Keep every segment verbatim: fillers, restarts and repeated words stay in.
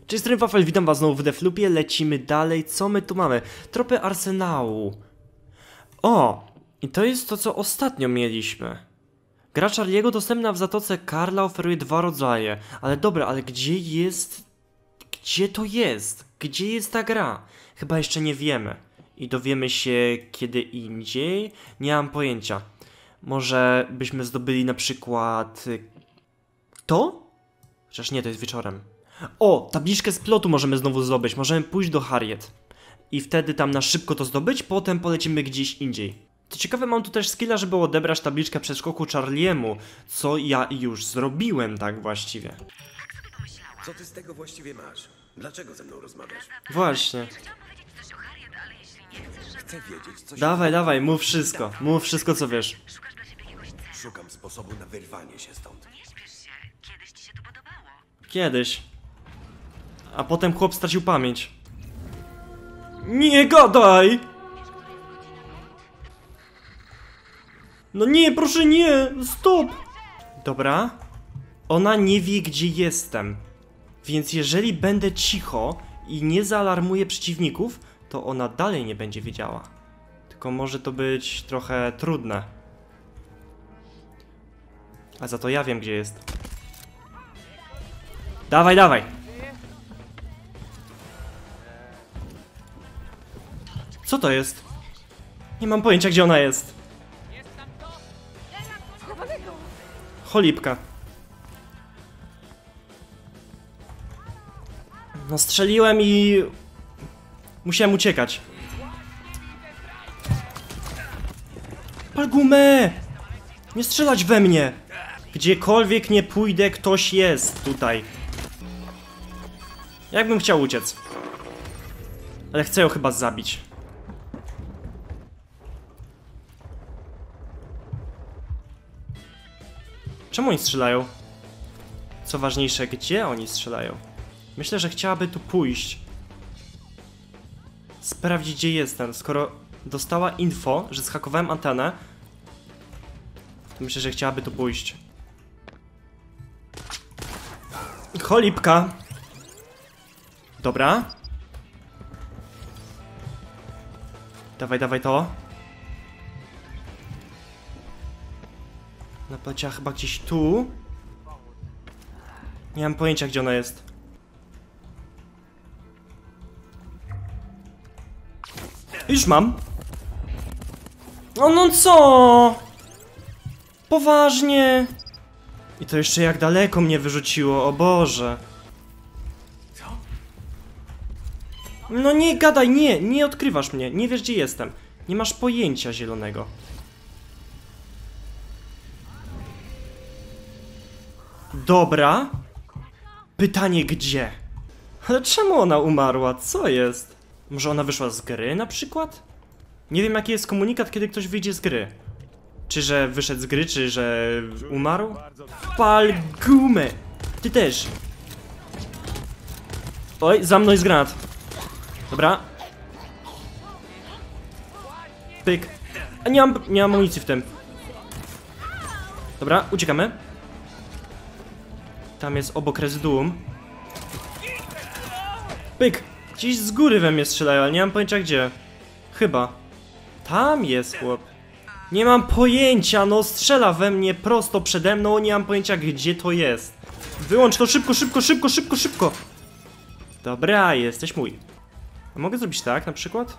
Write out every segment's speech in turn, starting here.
Cześć, Stream Wafel, witam was znowu w Deathloopie, lecimy dalej. Co my tu mamy? Tropy arsenału. O! I to jest to, co ostatnio mieliśmy. Gra Charlie'ego dostępna w Zatoce Karla oferuje dwa rodzaje. Ale dobra, ale gdzie jest... Gdzie to jest? Gdzie jest ta gra? Chyba jeszcze nie wiemy. I dowiemy się kiedy indziej? Nie mam pojęcia. Może byśmy zdobyli na przykład... To? Chociaż nie, to jest wieczorem. O, tabliczkę z plotu możemy znowu zdobyć. Możemy pójść do Harriet. I wtedy tam na szybko to zdobyć, potem polecimy gdzieś indziej. Co ciekawe, mam tu też skilla, żeby odebrać tabliczkę przeskoku Charliemu, co ja już zrobiłem tak właściwie. Co ty z tego właściwie masz? Dlaczego ze mną rozmawiasz? Właśnie. Chcę wiedzieć, co się... Dawaj, dawaj, mów wszystko. Mów wszystko, co wiesz. Szukam sposobu na wyrwanie się stąd. Nie śpiesz się. Kiedyś ci się tu podobało. Kiedyś. A potem chłop stracił pamięć. Nie gadaj! No nie, proszę nie! Stop! Dobra. Ona nie wie, gdzie jestem. Więc jeżeli będę cicho i nie zaalarmuję przeciwników, to ona dalej nie będzie wiedziała. Tylko może to być trochę trudne. A za to ja wiem, gdzie jest. Dawaj, dawaj! Co to jest? Nie mam pojęcia, gdzie ona jest. Cholipka. No strzeliłem i... musiałem uciekać. Pal gumę! Nie strzelać we mnie! Gdziekolwiek nie pójdę, ktoś jest tutaj. Jakbym chciał uciec. Ale chcę ją chyba zabić. Czemu oni strzelają? Co ważniejsze, gdzie oni strzelają? Myślę, że chciałaby tu pójść. Sprawdzić, gdzie jestem. Skoro dostała info, że zhakowałem antenę, to myślę, że chciałaby tu pójść. Cholipka. Dobra. Dawaj, dawaj to. Napleciała chyba gdzieś tu. Nie mam pojęcia, gdzie ona jest. Już mam. No, no co? Poważnie. I to jeszcze jak daleko mnie wyrzuciło, o Boże. No nie gadaj, nie, nie odkrywasz mnie, nie wiesz, gdzie jestem. Nie masz pojęcia zielonego. Dobra. Pytanie gdzie? Ale czemu ona umarła? Co jest? Może ona wyszła z gry na przykład? Nie wiem, jaki jest komunikat, kiedy ktoś wyjdzie z gry. Czy że wyszedł z gry, czy że umarł? Pal gumę! Ty też! Oj, za mną jest granat. Dobra. Pyk. A nie mam, nie mam amunicji w tym. Dobra, uciekamy. Tam jest obok rezyduum. Pyk! Gdzieś z góry we mnie strzelają, ale nie mam pojęcia gdzie. Chyba. Tam jest chłop. Nie mam pojęcia, no strzela we mnie prosto przede mną, nie mam pojęcia gdzie to jest. Wyłącz to szybko, szybko, szybko, szybko, szybko. Dobra, jesteś mój. A mogę zrobić tak na przykład?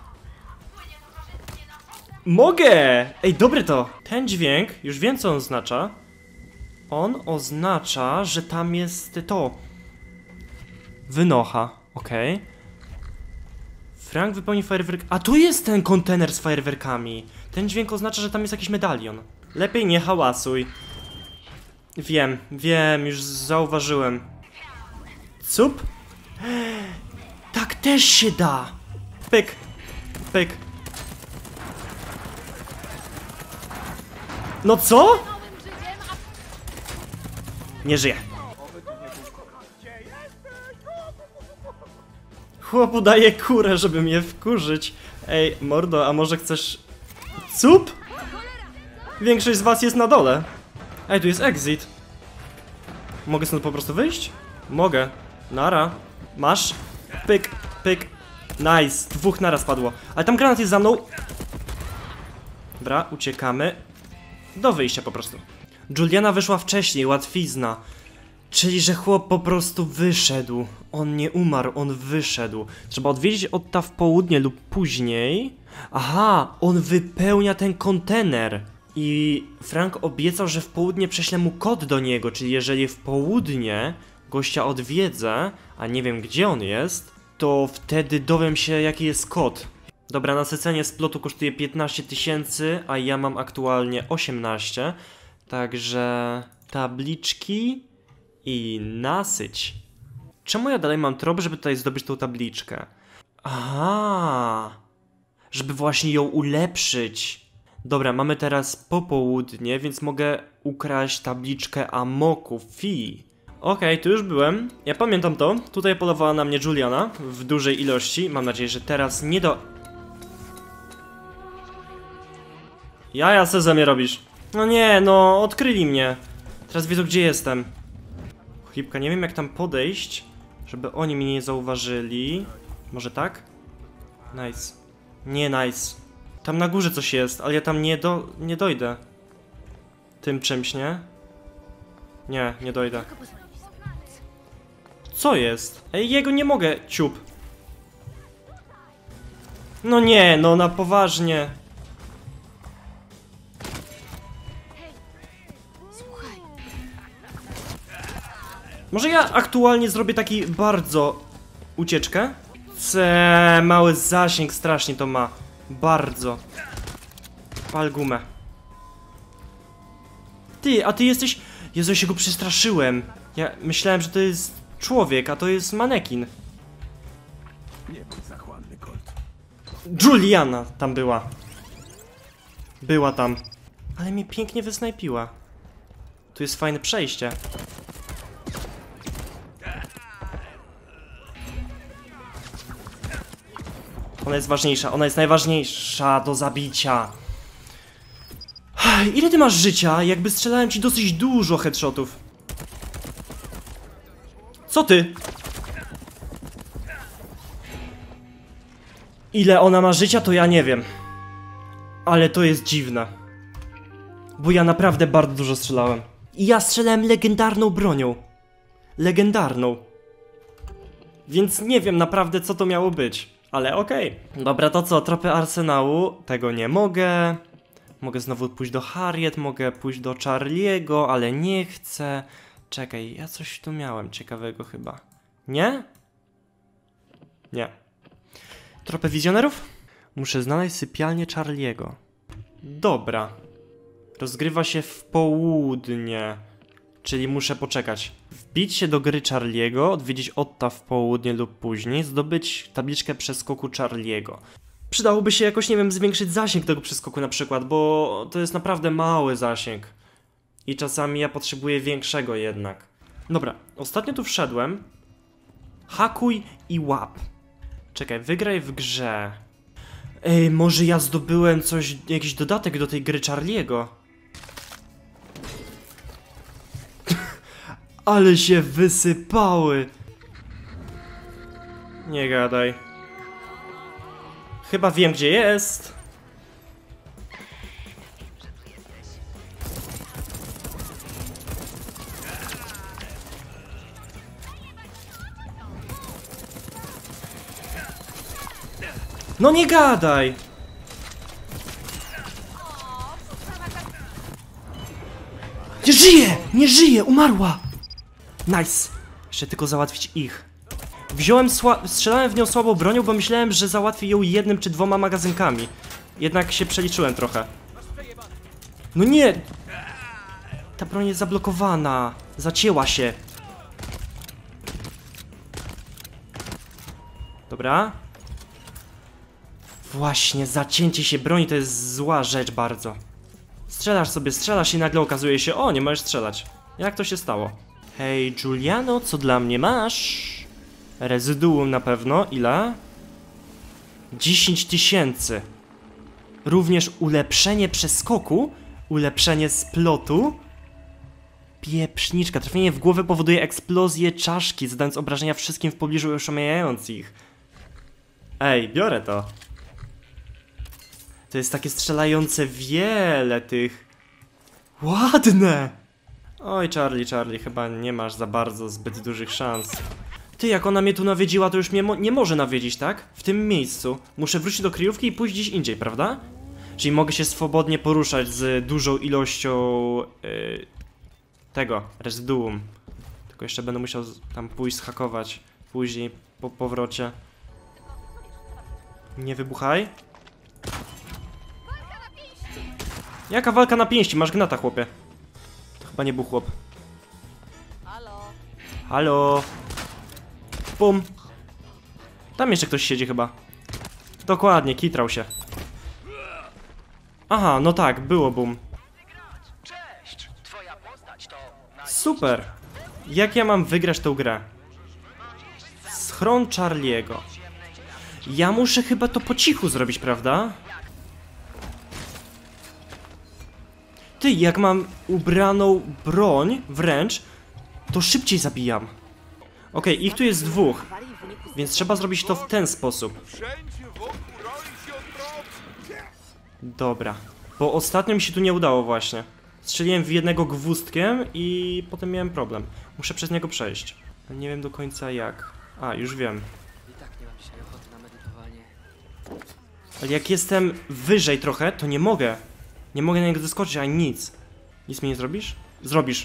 Mogę! Ej, dobre to. Ten dźwięk, już wiem co on oznacza. On oznacza, że tam jest to. Wynocha, okej. Okay. Frank wypełni fajerwerk. A tu jest ten kontener z fajerwerkami. Ten dźwięk oznacza, że tam jest jakiś medalion. Lepiej nie hałasuj. Wiem, wiem, już zauważyłem. Cup? Tak też się da. Pyk, pyk. No co? Nie żyje. Chłop udaje kurę, żeby mnie wkurzyć. Ej, mordo, a może chcesz... Cup? Większość z was jest na dole. Ej, tu jest exit. Mogę stąd po prostu wyjść? Mogę. Nara. Masz? Pyk, pyk. Nice, dwóch naraz padło. Ale tam granat jest za mną. Dobra, uciekamy. Do wyjścia po prostu. Juliana wyszła wcześniej, łatwizna. Czyli, że chłop po prostu wyszedł. On nie umarł, on wyszedł. Trzeba odwiedzić Otta w południe lub później. Aha, on wypełnia ten kontener. I Frank obiecał, że w południe prześlę mu kod do niego. Czyli jeżeli w południe gościa odwiedzę, a nie wiem gdzie on jest, to wtedy dowiem się jaki jest kod. Dobra, nasycenie splotu kosztuje piętnaście tysięcy, a ja mam aktualnie osiemnaście. Także tabliczki i nasyć. Czemu ja dalej mam trop, żeby tutaj zdobyć tą tabliczkę? Aha, żeby właśnie ją ulepszyć. Dobra, mamy teraz popołudnie, więc mogę ukraść tabliczkę Amoku Fi. Okej, okay, tu już byłem. Ja pamiętam to. Tutaj polowała na mnie Juliana w dużej ilości. Mam nadzieję, że teraz nie do... Jaja se ze mnie robisz. No nie, no odkryli mnie. Teraz wiedzą gdzie jestem. Chlipka, nie wiem jak tam podejść, żeby oni mnie nie zauważyli. Może tak? Nice. Nie nice. Tam na górze coś jest, ale ja tam nie do... nie dojdę. Tym czymś, nie? Nie, nie dojdę. Co jest? Ej, jego nie mogę, ciup. No nie, no na poważnie. Może ja aktualnie zrobię taki bardzo ucieczkę? Ce, mały zasięg strasznie to ma. Bardzo. Pal gumę. Ty, a ty jesteś... Jezu, ja się go przestraszyłem. Ja myślałem, że to jest człowiek, a to jest manekin. Nie bądź zachłanny, Colt. Juliana tam była. Była tam. Ale mnie pięknie wysnajpiła. Tu jest fajne przejście. Ona jest ważniejsza, ona jest najważniejsza do zabicia. Ile ty masz życia? Jakby strzelałem ci dosyć dużo headshotów. Co ty? Ile ona ma życia, to ja nie wiem. Ale to jest dziwne. Bo ja naprawdę bardzo dużo strzelałem. I ja strzelałem legendarną bronią. Legendarną. Więc nie wiem naprawdę co to miało być. Ale okej. Okay. Dobra, to co? Tropy arsenału. Tego nie mogę. Mogę znowu pójść do Harriet, mogę pójść do Charlie'ego, ale nie chcę. Czekaj, ja coś tu miałem ciekawego chyba. Nie? Nie. Tropy wizjonerów? Muszę znaleźć sypialnię Charlie'ego. Dobra. Rozgrywa się w południe. Czyli muszę poczekać. Wbić się do gry Charlie'ego, odwiedzić Otta w południe lub później, zdobyć tabliczkę przeskoku Charlie'ego. Przydałoby się jakoś, nie wiem, zwiększyć zasięg tego przeskoku na przykład, bo to jest naprawdę mały zasięg. I czasami ja potrzebuję większego jednak. Dobra, ostatnio tu wszedłem. Hakuj i łap. Czekaj, wygraj w grze. Ej, może ja zdobyłem coś, jakiś dodatek do tej gry Charlie'ego. Ale się wysypały. Nie gadaj. Chyba wiem gdzie jest. No nie gadaj. Nie żyje! Nie żyje! Umarła! Nice. Jeszcze tylko załatwić ich. Wziąłem, strzelałem w nią słabą bronią, bo myślałem, że załatwię ją jednym czy dwoma magazynkami. Jednak się przeliczyłem trochę. No nie! Ta broń jest zablokowana. Zacięła się. Dobra. Właśnie, zacięcie się broni to jest zła rzecz bardzo. Strzelasz sobie, strzelasz i nagle okazuje się, o, nie możesz strzelać. Jak to się stało? Hej, Juliano, co dla mnie masz? Rezyduum na pewno. Ile? dziesięć tysięcy. Również ulepszenie przeskoku. Ulepszenie splotu. Pieprzniczka. Trafienie w głowę powoduje eksplozję czaszki, zadając obrażenia wszystkim w pobliżu oszamiając ich. Ej, biorę to. To jest takie strzelające wiele tych. Ładne! Oj, Charlie, Charlie, chyba nie masz za bardzo zbyt dużych szans. Ty, jak ona mnie tu nawiedziła, to już mnie mo nie może nawiedzić, tak? W tym miejscu. Muszę wrócić do kryjówki i pójść gdzieś indziej, prawda? Czyli mogę się swobodnie poruszać z dużą ilością yy, tego, rezyduum. Tylko jeszcze będę musiał tam pójść zhakować później, po powrocie. Nie wybuchaj. Jaka walka na pięści? Masz gnata, chłopie. To chyba nie był chłop. Halo. Halo. Bum. Tam jeszcze ktoś siedzi chyba. Dokładnie, kitrał się. Aha, no tak, było bum. Cześć! Twoja postać to... Super. Jak ja mam wygrać tą grę? Schron Charliego. Ja muszę chyba to po cichu zrobić, prawda? Ty, jak mam ubraną broń wręcz, to szybciej zabijam. Okej, okay, ich tu jest dwóch, więc trzeba zrobić to w ten sposób. Dobra, bo ostatnio mi się tu nie udało właśnie. Strzeliłem w jednego gwózdkiem i potem miałem problem. Muszę przez niego przejść. Nie wiem do końca jak. A, już wiem. I tak nie mam dzisiaj ochoty na medytowanie. Ale jak jestem wyżej trochę, to nie mogę. Nie mogę na niego zeskoczyć, ani nic. Nic mi nie zrobisz? Zrobisz.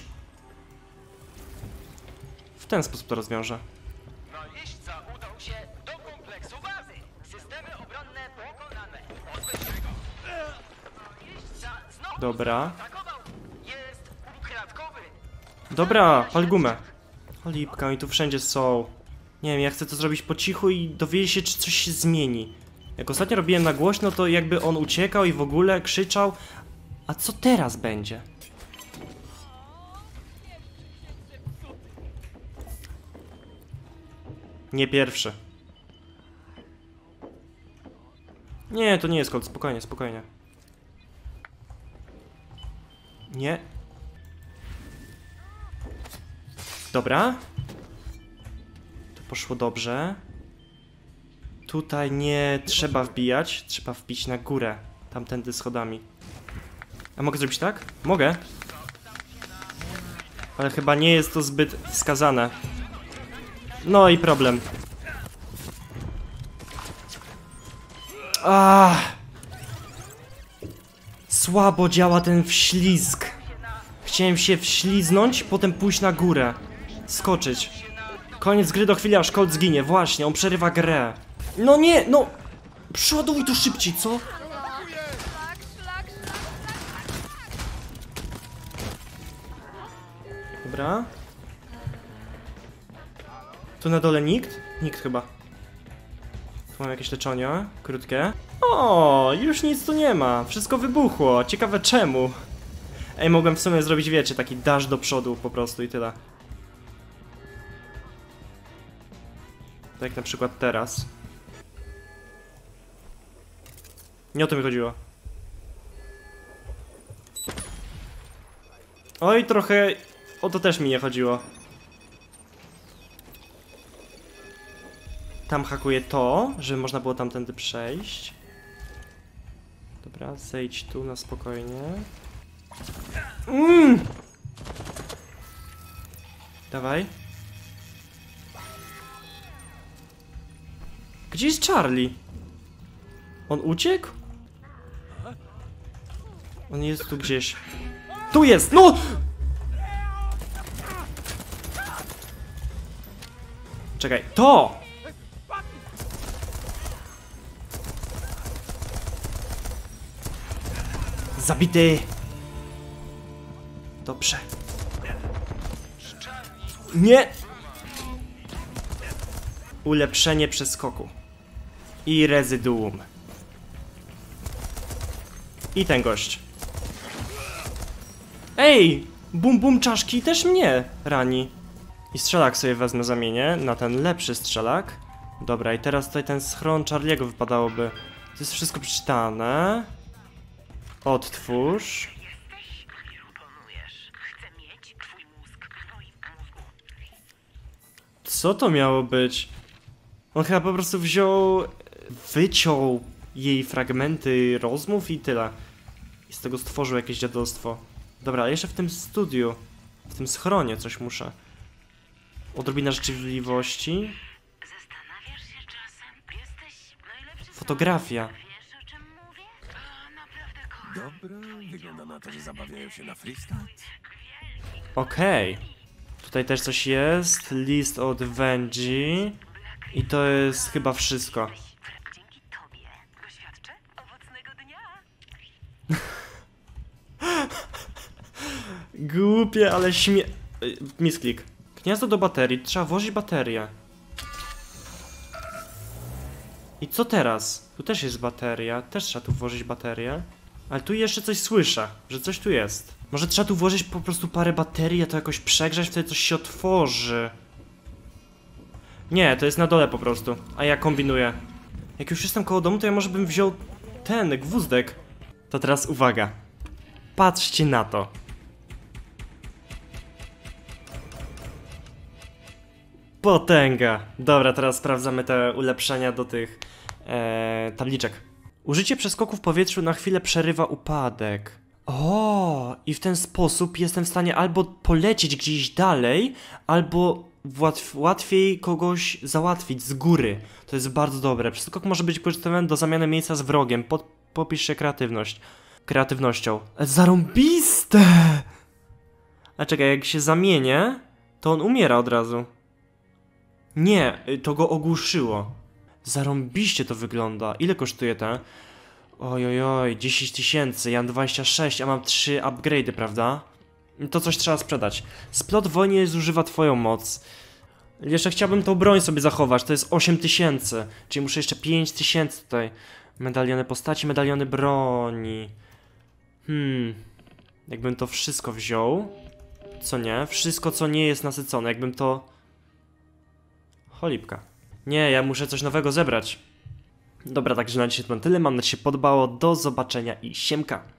W ten sposób to rozwiążę. Najeźdźca udał się do kompleksu bazy. Systemy obronne pokonane. Pozbyć tego. Najeźdźca znowu Dobra. atakował. Jest ukradkowy. Dobra, pal gumę. O lipka, oni tu wszędzie są. Nie wiem, ja chcę to zrobić po cichu i dowiedzieć się, czy coś się zmieni. Jak ostatnio robiłem na głośno, to jakby on uciekał i w ogóle krzyczał. A co teraz będzie? Nie pierwszy. Nie, to nie jest Colt, spokojnie, spokojnie. Nie. Dobra. To poszło dobrze. Tutaj nie trzeba wbijać, trzeba wbić na górę. Tamtędy schodami. A mogę zrobić tak? Mogę. Ale chyba nie jest to zbyt wskazane. No i problem. Ah. Słabo działa ten wślizg. Chciałem się wśliznąć, potem pójść na górę. Skoczyć. Koniec gry do chwili, aż Colt zginie. Właśnie, on przerywa grę. No nie, no. Przoduj tu szybciej, co? Dobra. Tu na dole nikt? Nikt chyba. Tu mam jakieś leczenie, krótkie. O, już nic tu nie ma. Wszystko wybuchło. Ciekawe czemu. Ej, mogłem w sumie zrobić, wiecie, taki dash do przodu po prostu i tyle. Tak jak na przykład teraz. Nie o to mi chodziło. Oj, trochę o to też mi nie chodziło. Tam hakuję to, żeby można było tamtędy przejść. Dobra, zejdź tu na spokojnie. Mm! Dawaj. Gdzie jest Charlie? On uciekł? On jest tu gdzieś. Tu jest! No! Czekaj, to! Zabity! Dobrze. Nie! Ulepszenie przeskoku. I rezyduum. I ten gość. Ej! Bum bum czaszki też mnie rani. I strzelak sobie wezmę zamienię na ten lepszy strzelak. Dobra, i teraz tutaj ten schron Charliego wypadałoby. To jest wszystko przeczytane. Odtwórz. Jesteś, a nie oponujesz. Chcę mieć twój Co to miało być? On chyba po prostu wziął, wyciął jej fragmenty rozmów i tyle. I z tego stworzył jakieś dziadostwo. Dobra, ale jeszcze w tym studiu, w tym schronie coś muszę. Odrobina życzliwości. Zastanawiasz się czasem? Jesteś najlepszy. Fotografia. Wiesz, o czym mówię? O, naprawdę kocham. Dobra, wygląda na to, że zabawiają się na freestyle. Okej. Tutaj też coś jest. List od Wenji. I to jest chyba wszystko. Dzięki tobie doświadczę owocnego dnia. Głupie, ale śmie... y, Misklik. Gniazdo do baterii. Trzeba włożyć baterię. I co teraz? Tu też jest bateria. Też trzeba tu włożyć baterię. Ale tu jeszcze coś słyszę, że coś tu jest. Może trzeba tu włożyć po prostu parę baterii, a to jakoś przegrzać, wtedy coś się otworzy. Nie, to jest na dole po prostu. A ja kombinuję. Jak już jestem koło domu, to ja może bym wziął ten gwózdek. To teraz uwaga. Patrzcie na to. Potęga. Dobra, teraz sprawdzamy te ulepszenia do tych e, tabliczek. Użycie przeskoku w powietrzu na chwilę przerywa upadek. O, i w ten sposób jestem w stanie albo polecieć gdzieś dalej, albo łatw łatwiej kogoś załatwić z góry. To jest bardzo dobre. Przeskok może być wykorzystywany do zamiany miejsca z wrogiem. Pod, popisz się kreatywność. Kreatywnością. Zarąbiste! A czekaj, jak się zamienię, to on umiera od razu. Nie, to go ogłuszyło. Zarąbiście to wygląda. Ile kosztuje te? Ojojoj, dziesięć tysięcy, ja mam dwadzieścia sześć, a mam trzy upgrade'y, prawda? To coś trzeba sprzedać. Splot wojny zużywa twoją moc. Jeszcze chciałbym tą broń sobie zachować, to jest osiem tysięcy. Czyli muszę jeszcze pięć tysięcy tutaj. Medaliony postaci, medaliony broni. Hmm. Jakbym to wszystko wziął. Co nie? Wszystko, co nie jest nasycone. Jakbym to... Cholipka. Nie, ja muszę coś nowego zebrać. Dobra, także na dzisiaj to na tyle. Mam nadzieję, że się podobało. Do zobaczenia i siemka.